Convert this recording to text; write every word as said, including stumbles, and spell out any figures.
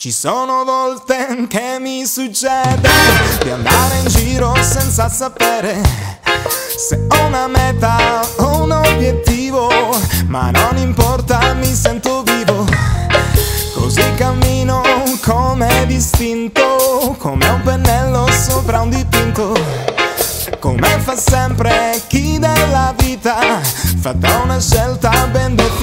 Ci sono volte che mi succede di andare in giro senza sapere se ho una meta o un obiettivo, ma non importa, mi sento vivo. Così cammino come distinto, come un pennello sopra un dipinto. Come fa sempre chi della vita, fatta una scelta ben definita.